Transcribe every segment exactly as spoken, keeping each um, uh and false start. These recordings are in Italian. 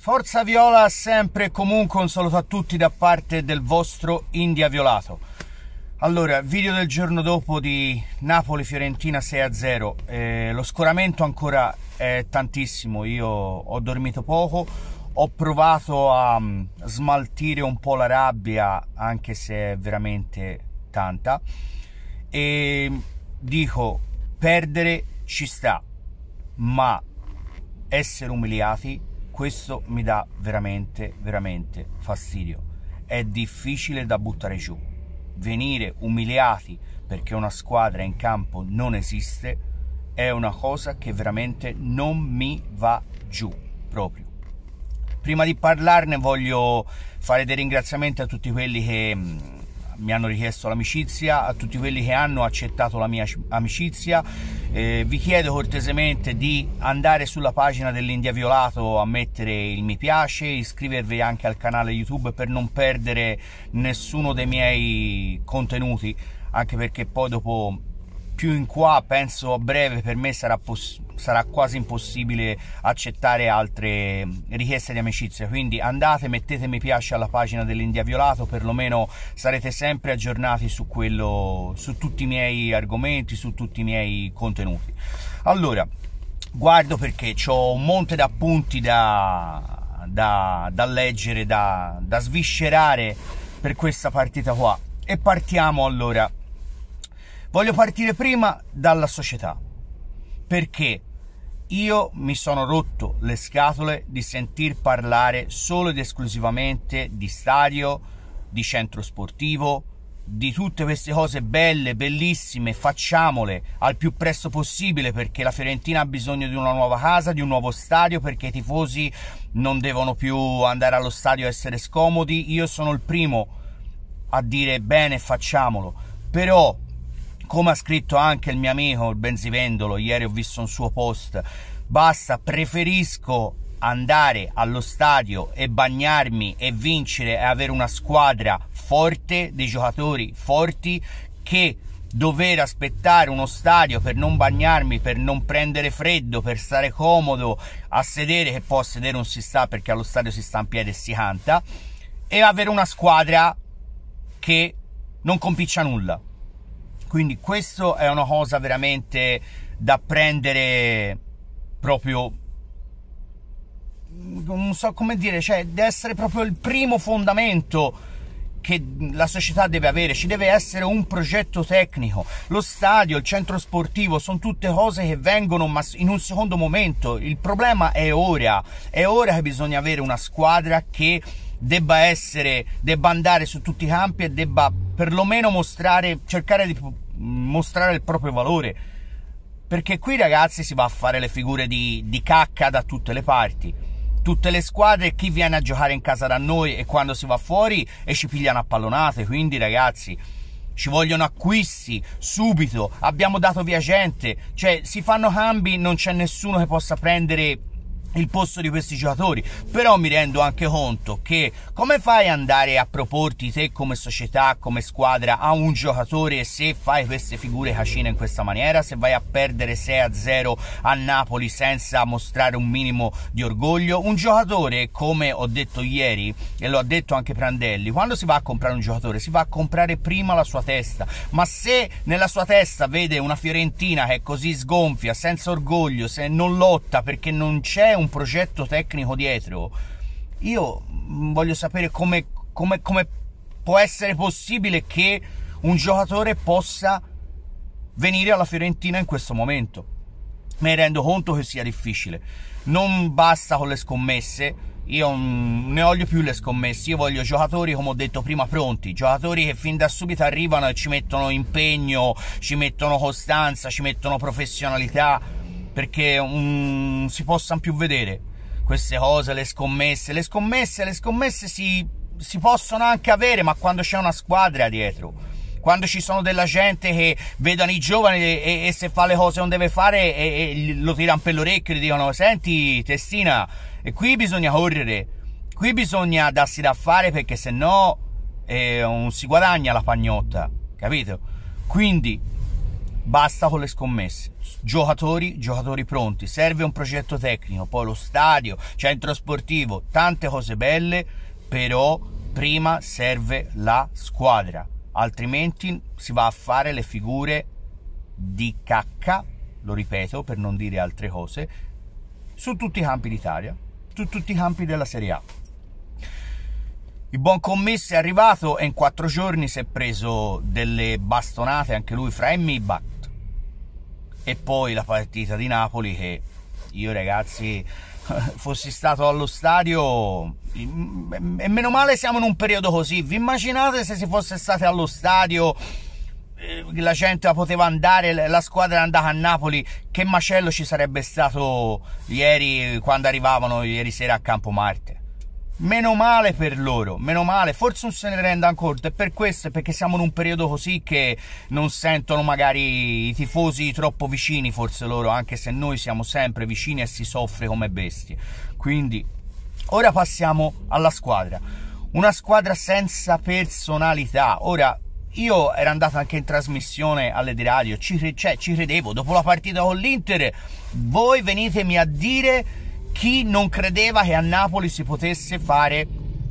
Forza Viola sempre e comunque, un saluto a tutti da parte del vostro India Violato. Allora, video del giorno dopo di Napoli-Fiorentina sei a zero, eh, lo scoramento ancora è tantissimo, io ho dormito poco, ho provato a um, smaltire un po' la rabbia, anche se è veramente tanta, e dico, perdere ci sta, ma essere umiliati, questo mi dà veramente, veramente fastidio. È difficile da buttare giù. Venire umiliati perché una squadra in campo non esiste è una cosa che veramente non mi va giù, proprio. Prima di parlarne voglio fare dei ringraziamenti a tutti quelli che mi hanno richiesto l'amicizia, a tutti quelli che hanno accettato la mia amicizia. Eh, vi chiedo cortesemente di andare sulla pagina dell'India Violato a mettere il mi piace, iscrivervi anche al canale YouTube per non perdere nessuno dei miei contenuti, anche perché poi dopo, più in qua, penso a breve per me sarà, sarà quasi impossibile accettare altre richieste di amicizia. Quindi andate, mettete mi piace alla pagina dell'India Violato, perlomeno sarete sempre aggiornati su quello, su tutti i miei argomenti, su tutti i miei contenuti. Allora, guardo perché ho un monte d'appunti da, da, da leggere, da, da sviscerare per questa partita qua, e partiamo. Allora, voglio partire prima dalla società, perché io mi sono rotto le scatole di sentir parlare solo ed esclusivamente di stadio, di centro sportivo, di tutte queste cose belle, bellissime, facciamole al più presto possibile, perché la Fiorentina ha bisogno di una nuova casa, di un nuovo stadio, perché i tifosi non devono più andare allo stadio a essere scomodi. Io sono il primo a dire bene, facciamolo, però, come ha scritto anche il mio amico il Benzivendolo, ieri ho visto un suo post, basta, preferisco andare allo stadio e bagnarmi e vincere e avere una squadra forte, dei giocatori forti, che dover aspettare uno stadio per non bagnarmi, per non prendere freddo, per stare comodo a sedere, che poi a sedere non si sta perché allo stadio si sta in piedi e si canta, e avere una squadra che non compiccia nulla. Quindi questo è una cosa veramente da prendere proprio, non so come dire, cioè deve essere proprio il primo fondamento che la società deve avere. Ci deve essere un progetto tecnico. Lo stadio, il centro sportivo sono tutte cose che vengono ma in un secondo momento. Il problema è ora, è ora che bisogna avere una squadra che debba essere, debba andare su tutti i campi e debba perlomeno mostrare, cercare di mostrare il proprio valore, perché qui, ragazzi, si va a fare le figure di, di cacca da tutte le parti. Tutte le squadre, chi viene a giocare in casa da noi, e quando si va fuori e ci pigliano a pallonate. Quindi, ragazzi, ci vogliono acquisti subito, abbiamo dato via gente, cioè si fanno cambi, non c'è nessuno che possa prendere il posto di questi giocatori. Però mi rendo anche conto che come fai ad andare a proporti te come società, come squadra, a un giocatore, se fai queste figure casine in questa maniera, se vai a perdere sei a zero a Napoli senza mostrare un minimo di orgoglio? Un giocatore, come ho detto ieri e lo ha detto anche Prandelli, quando si va a comprare un giocatore si va a comprare prima la sua testa, ma se nella sua testa vede una Fiorentina che è così sgonfia, senza orgoglio, se non lotta perché non c'è un un progetto tecnico dietro, io voglio sapere come, come, come può essere possibile che un giocatore possa venire alla Fiorentina in questo momento. Mi rendo conto che sia difficile, non basta con le scommesse. Io non ne voglio più le scommesse, io voglio giocatori, come ho detto prima, pronti, giocatori che fin da subito arrivano e ci mettono impegno, ci mettono costanza, ci mettono professionalità, perché non si possano più vedere queste cose, le scommesse. Le scommesse, le scommesse si, si possono anche avere, ma quando c'è una squadra dietro, quando ci sono della gente che vedono i giovani e, e se fa le cose che non deve fare e, e lo tirano per l'orecchio e gli dicono: senti testina, e qui bisogna correre, qui bisogna darsi da fare, perché se no eh, non si guadagna la pagnotta, capito? Quindi basta con le scommesse, giocatori, giocatori pronti, serve un progetto tecnico, poi lo stadio, centro sportivo, tante cose belle, però prima serve la squadra, altrimenti si va a fare le figure di cacca, lo ripeto per non dire altre cose, su tutti i campi d'Italia, su tutti i campi della Serie A. Il buon commesso è arrivato e in quattro giorni si è preso delle bastonate anche lui fra Emmi e Bat. E poi la partita di Napoli che io, ragazzi, fossi stato allo stadio, e meno male siamo in un periodo così, vi immaginate se si fosse state allo stadio, la gente poteva andare, la squadra è andata a Napoli, che macello ci sarebbe stato ieri quando arrivavano ieri sera a Campomarte. Meno male per loro, meno male, forse non se ne rendono conto, e per questo è perché siamo in un periodo così che non sentono magari i tifosi troppo vicini, forse loro, anche se noi siamo sempre vicini e si soffre come bestie. Quindi ora passiamo alla squadra, una squadra senza personalità. Ora, io ero andato anche in trasmissione alle di radio, ci, cioè, ci credevo, dopo la partita con l'Inter, voi venitemi a dire chi non credeva che a Napoli si potesse fare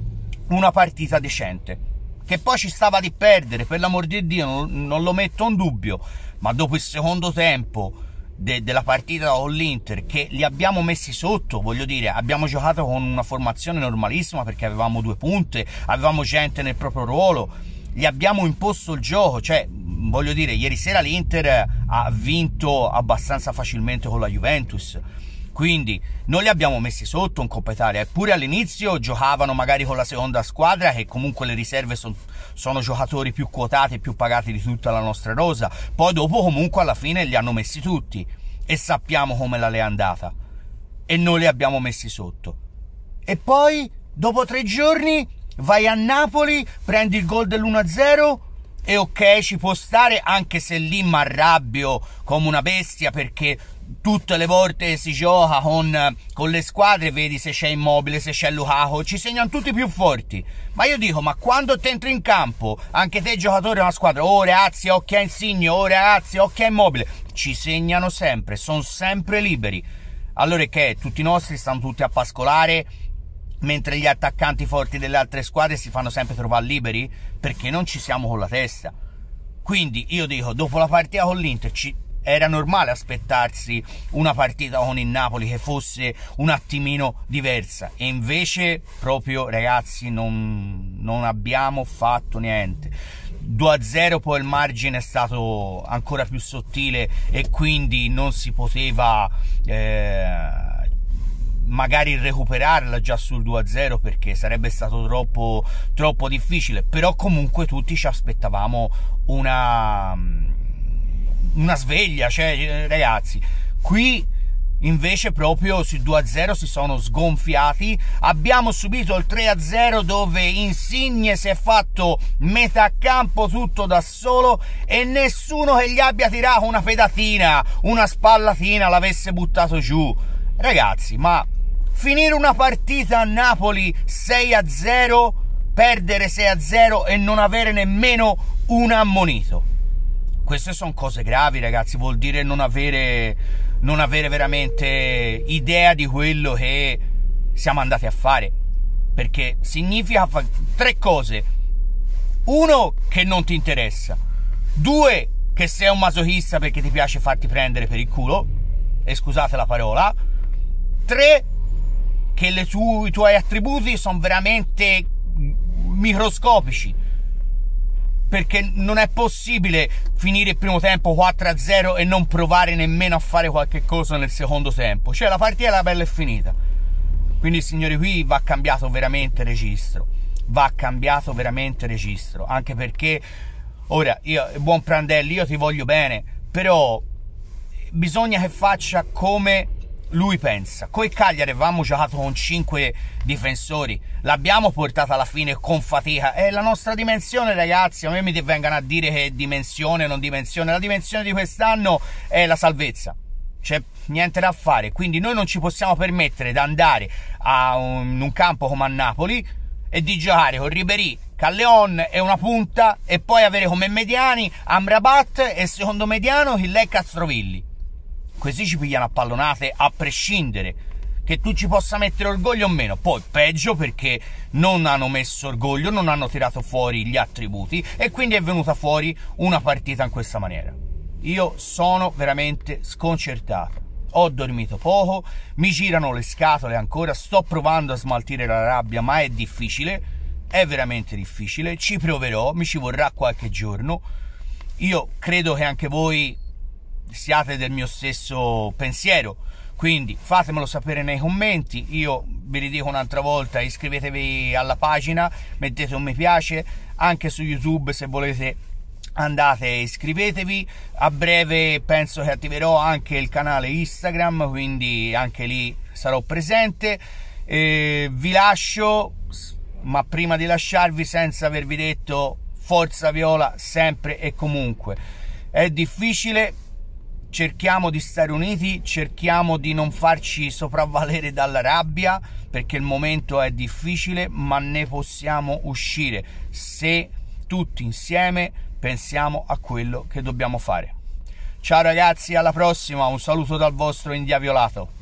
una partita decente, che poi ci stava di perdere, per l'amor di Dio, non, non lo metto in dubbio, ma dopo il secondo tempo de, della partita con l'Inter, che li abbiamo messi sotto, voglio dire, abbiamo giocato con una formazione normalissima perché avevamo due punte, avevamo gente nel proprio ruolo, gli abbiamo imposto il gioco, cioè, voglio dire, ieri sera l'Inter ha vinto abbastanza facilmente con la Juventus, quindi non li abbiamo messi sotto in Coppa Italia, eppure all'inizio giocavano magari con la seconda squadra, che comunque le riserve son, sono giocatori più quotati e più pagati di tutta la nostra rosa, poi dopo comunque alla fine li hanno messi tutti e sappiamo come la le è andata e non li abbiamo messi sotto. E poi dopo tre giorni vai a Napoli, prendi il gol dell'uno a zero e ok, ci può stare, anche se lì mi arrabbio come una bestia, perché tutte le volte si gioca con, con le squadre, vedi se c'è Immobile, se c'è Lukaku, ci segnano tutti più forti, ma io dico, ma quando ti entri in campo, anche te giocatore di una squadra, oh ragazzi occhio a Insigne, oh ragazzi occhio a Immobile, ci segnano sempre, sono sempre liberi. Allora che tutti i nostri stanno tutti a pascolare, mentre gli attaccanti forti delle altre squadre si fanno sempre trovare liberi, perché non ci siamo con la testa. Quindi io dico, dopo la partita con l'Inter ci era normale aspettarsi una partita con il Napoli che fosse un attimino diversa, e invece proprio, ragazzi, non, non abbiamo fatto niente. Due a zero, poi il margine è stato ancora più sottile e quindi non si poteva eh, magari recuperarla già sul due a zero, perché sarebbe stato troppo, troppo difficile, però comunque tutti ci aspettavamo una, una sveglia, cioè ragazzi, qui invece proprio sul due a zero si sono sgonfiati, abbiamo subito il tre a zero dove Insigne si è fatto metà campo tutto da solo e nessuno che gli abbia tirato una pedatina, una spallatina l'avesse buttato giù. Ragazzi, ma finire una partita a Napoli sei a zero, perdere sei a zero e non avere nemmeno un ammonito, queste sono cose gravi, ragazzi. Vuol dire non avere, non avere veramente idea di quello che siamo andati a fare, perché significa fare tre cose: uno, che non ti interessa; due, che sei un masochista perché ti piace farti prendere per il culo, e scusate la parola; tre, che le tu, i tuoi attributi sono veramente microscopici, perché non è possibile finire il primo tempo quattro a zero e non provare nemmeno a fare qualche cosa nel secondo tempo. Cioè la partita la bella è finita. Quindi signori, qui va cambiato veramente registro, va cambiato veramente registro, anche perché ora io, buon Prandelli, io ti voglio bene, però bisogna che faccia come lui pensa. Coi Cagliari avevamo giocato con cinque difensori, l'abbiamo portata alla fine con fatica, è la nostra dimensione, ragazzi. A me mi vengano a dire che dimensione, non dimensione, la dimensione di quest'anno è la salvezza, c'è niente da fare. Quindi noi non ci possiamo permettere di andare a un, un campo come a Napoli e di giocare con Ribéry, Callejon e una punta, e poi avere come mediani Amrabat e secondo mediano Hillel Castrovilli. Così ci pigliano a pallonate a prescindere, che tu ci possa mettere orgoglio o meno. Poi peggio perché non hanno messo orgoglio, non hanno tirato fuori gli attributi e quindi è venuta fuori una partita in questa maniera. Io sono veramente sconcertato, ho dormito poco, mi girano le scatole ancora, sto provando a smaltire la rabbia ma è difficile, è veramente difficile, ci proverò, mi ci vorrà qualche giorno. Io credo che anche voi siate del mio stesso pensiero, quindi fatemelo sapere nei commenti. Io vi ridico un'altra volta, iscrivetevi alla pagina, mettete un mi piace, anche su YouTube se volete andate e iscrivetevi. A breve penso che attiverò anche il canale Instagram, quindi anche lì sarò presente. E vi lascio, ma prima di lasciarvi senza avervi detto forza viola sempre e comunque. È difficile, cerchiamo di stare uniti, cerchiamo di non farci sopravvalere dalla rabbia, perché il momento è difficile, ma ne possiamo uscire se tutti insieme pensiamo a quello che dobbiamo fare. Ciao ragazzi, alla prossima, un saluto dal vostro India Violato.